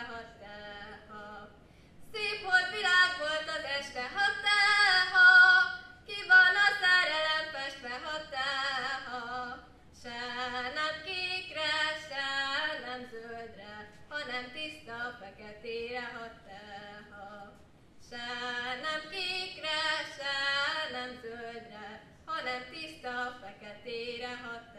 ha te-ha. Szép volt világ volt az este, ha te-ha, ki van a szerelem festve, ha te-ha. Se nem kékre, se nem zöldre, hanem tiszta feketére, ha te-ha. Se nem kékre, se nem zöldre, hanem tiszta feketére, ha